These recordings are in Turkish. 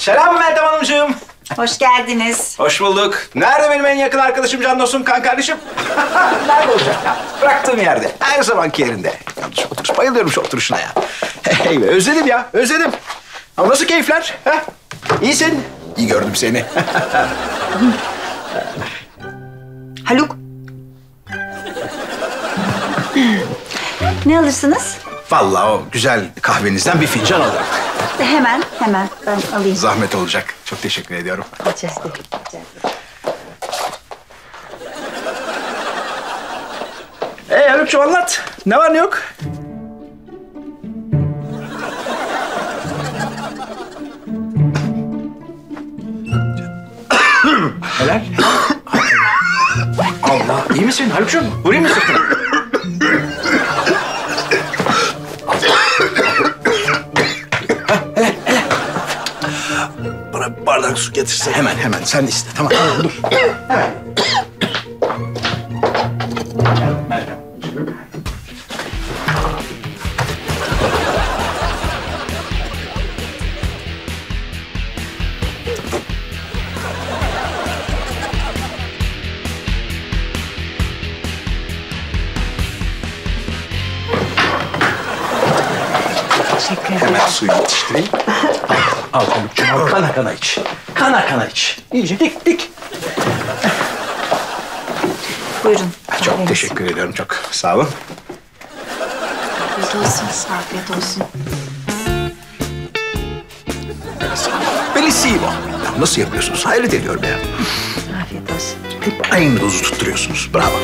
Selam Meltem Hanımcığım. Hoş geldiniz. Hoş bulduk. Nerede benim en yakın arkadaşım, can dostum, kan kardeşim? Nerede olacak ya? Bıraktığım yerde. Her zamanki yerinde. Yanlış oturuş. Bayılıyorum şu oturuşuna ya. Hey be, özledim ya, özledim. Ama nasıl keyifler? Ha? İyisin. İyi gördüm seni. Haluk. Ne alırsınız? Vallahi o güzel kahvenizden bir fincan alırım. Hemen ben alayım. Zahmet olacak. Çok teşekkür ediyorum. Rica ederim. Haluk'cum anlat. Ne var ne yok? Helal. Allah, iyi misin Haluk'cum? Vurayım mı sırtına? Bana bir bardak su getirse hemen sen iste. Tamam dur. Hemen. Teşekkür ederim. Hemen suyu yetiştireyim. Al Haluk'cum, al. Kana kana iç. Kana kana iç. İyice dik. Buyurun. Çok teşekkür ediyorum, çok sağ olun. Afiyet olsun. Afiyet olsun. Bellissimo. Ya nasıl yapıyorsunuz? Hayret ediyorum ya. Afiyet olsun. Hep aynı dozu tutturuyorsunuz. Bravo.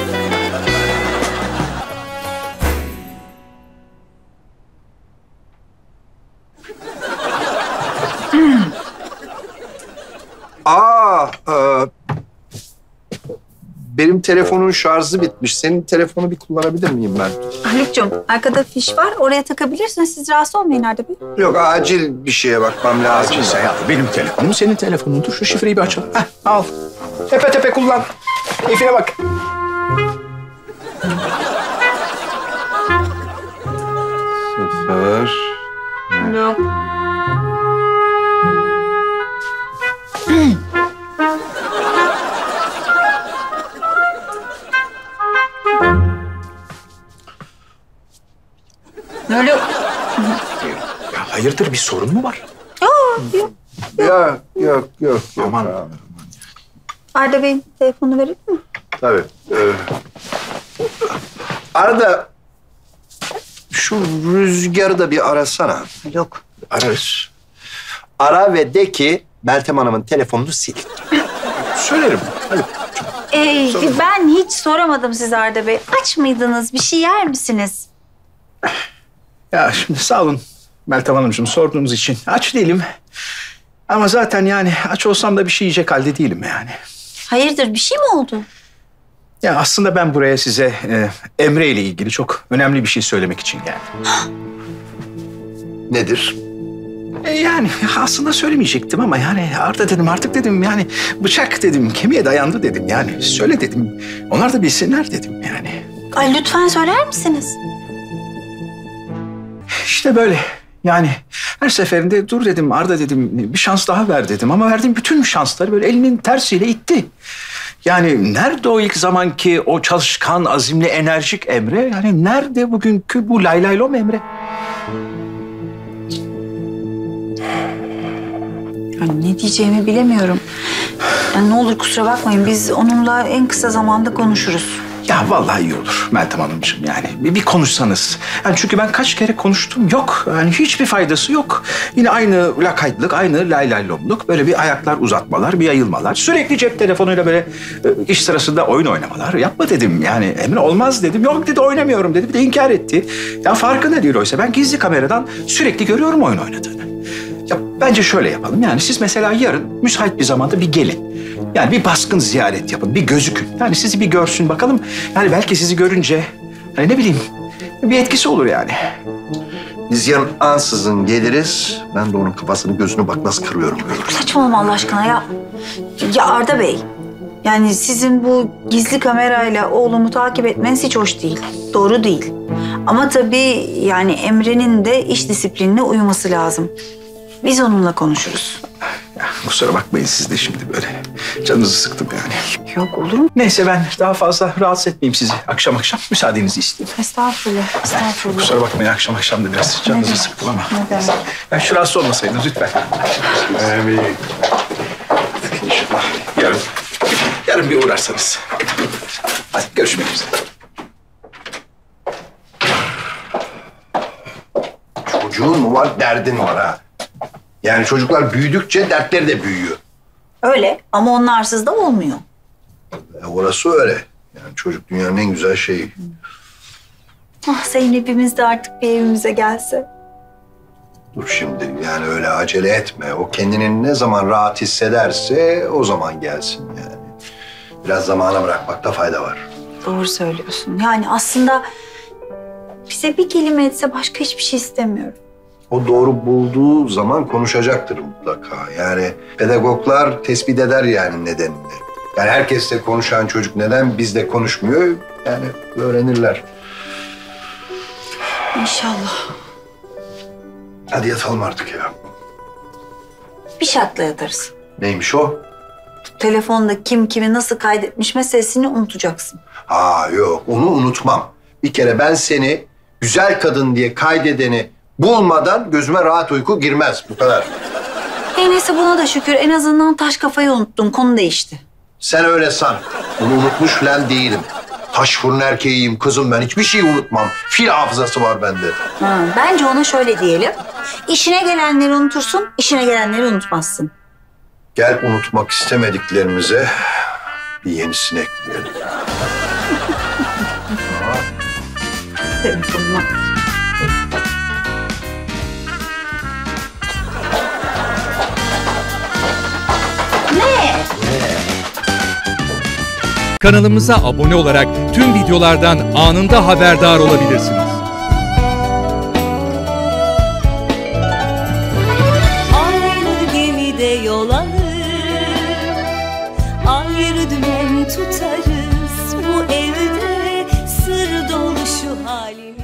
Benim telefonun şarjı bitmiş. Senin telefonu bir kullanabilir miyim ben? Haluk'cum arkada fiş var. Oraya takabilirsiniz. Siz rahatsız olmayın Arda Bey. Yok, acil bir şeye bakmam lazım. Acilse ya. Benim telefonum senin telefonun. Dur şu şifreyi bir açalım. Heh, al. Tepe kullan. Keyfine bak. Sıfır. Yok. Öyle. Ya hayırdır, bir sorun mu var? Yok. Aman. Arda Bey'in telefonunu verir mi? Tabii. Arada şu Rüzgar'ı da bir arasana. Yok. Ararız. Ara ve de ki Meltem Hanım'ın telefonunu sil. Söylerim. Hadi. Ben hiç soramadım size Arda Bey. Aç mıydınız? Bir şey yer misiniz? Ya şimdi sağ olun Meltem Hanımcığım sorduğunuz için. Aç değilim. Ama zaten yani aç olsam da bir şey yiyecek halde değilim yani. Hayırdır bir şey mi oldu? Ya aslında ben buraya size Emre ile ilgili çok önemli bir şey söylemek için geldim. Nedir? Yani aslında söylemeyecektim ama yani Arda dedim, artık dedim, yani bıçak dedim, kemiğe dayandı dedim, yani söyle dedim. Onlar da bilsinler dedim yani. Ay lütfen söyler misiniz? İşte böyle yani her seferinde dur dedim Arda dedim, bir şans daha ver dedim ama verdiğim bütün şansları böyle elinin tersiyle itti. Yani nerede o ilk zamanki o çalışkan, azimli, enerjik Emre? Yani nerede bugünkü bu lay lay lom Emre? Yani ne diyeceğimi bilemiyorum. Yani ne olur kusura bakmayın. Biz onunla en kısa zamanda konuşuruz. Ya vallahi iyi olur Meltem Hanımcığım yani. Bir konuşsanız. Yani çünkü ben kaç kere konuştum. Yok. Yani hiçbir faydası yok. Yine aynı lakaytlık, aynı lay lay lomluk. Böyle bir ayaklar uzatmalar, bir yayılmalar. Sürekli cep telefonuyla böyle iş sırasında oyun oynamalar. Yapma dedim yani. Emre olmaz dedim. Yok dedi, oynamıyorum dedi. Bir de inkar etti. Ya farkında değil oysa. Ben gizli kameradan sürekli görüyorum oyun oynadığını. Ya bence şöyle yapalım. Yani siz mesela yarın müsait bir zamanda bir gelin. Yani bir baskın ziyaret yapın, bir gözükün. Yani sizi bir görsün bakalım. Yani belki sizi görünce, hani ne bileyim, bir etkisi olur yani. Biz yarın ansızın geliriz. Ben de onun kafasını gözünü bak nasıl kırıyorum. Saçmalama Allah aşkına ya. Ya Arda Bey, yani sizin bu gizli kamerayla oğlumu takip etmeniz hiç hoş değil. Doğru değil. Ama tabii yani Emre'nin de iş disiplinine uyması lazım. Biz onunla konuşuruz. Ya, kusura bakmayın siz de şimdi böyle. Canınızı sıktım yani. Yok olur mu? Neyse ben daha fazla rahatsız etmeyeyim sizi. Akşam müsaadenizi isteyeyim. Estağfurullah, estağfurullah. Kusura bakmayın akşam da biraz canınızı sıktım ama. Ne demek? Ben şu rahatsız olmasaydınız lütfen. İnşallah yarın bir uğrarsanız. Hadi görüşmek üzere. Çocuğun mu var, derdin var ha. Yani çocuklar büyüdükçe dertleri de büyüyor. Öyle ama onlarsız da olmuyor. Orası öyle. Yani çocuk dünyanın en güzel şeyi. Ah Zeynep'imiz de artık bir evimize gelse. Dur şimdi yani öyle acele etme. O kendini ne zaman rahat hissederse o zaman gelsin yani. Biraz zamana bırakmakta fayda var. Doğru söylüyorsun. Yani aslında bize bir kelime etse başka hiçbir şey istemiyorum. O doğru bulduğu zaman konuşacaktır mutlaka. Yani pedagoglar tespit eder yani nedenini. Yani herkesle konuşan çocuk neden bizle konuşmuyor yani öğrenirler. İnşallah. Hadi yatalım artık ya. Bir şartla yatarız. Neymiş o? Telefonda kim kimi nasıl kaydetmiş meselesini unutacaksın. Yok onu unutmam. Bir kere ben seni güzel kadın diye kaydedeni bulmadan gözüme rahat uyku girmez. Bu kadar. Neyse buna da şükür en azından taş kafayı unuttum. Konu değişti. Sen öyle san. Bunu unutmuş falan değilim. Taş fırın erkeğiyim kızım ben. Hiçbir şeyi unutmam. Fil hafızası var bende. Bence ona şöyle diyelim. İşine gelenleri unutursun, işine gelenleri unutmazsın. Gel unutmak istemediklerimize bir yenisini ekleyelim. Telefonuma. Kanalımıza abone olarak tüm videolardan anında haberdar olabilirsiniz. Aynı gemide yol alır, ayrı dümen tutarız. Bu evde sır dolu şu halimiz.